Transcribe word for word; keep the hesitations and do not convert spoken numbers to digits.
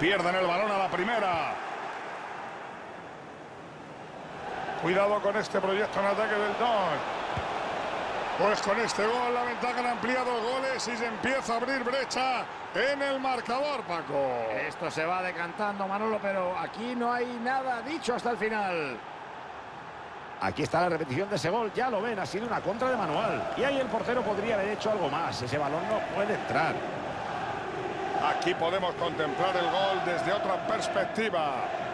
Pierden el balón a la primera. Cuidado con este proyecto en ataque del Don. Pues con este gol la ventaja han ampliado goles y se empieza a abrir brecha en el marcador, Paco. Esto se va decantando, Manolo, pero aquí no hay nada dicho hasta el final. Aquí está la repetición de ese gol, ya lo ven, ha sido una contra de manual. Y ahí el portero podría haber hecho algo más, ese balón no puede entrar. Aquí podemos contemplar el gol desde otra perspectiva.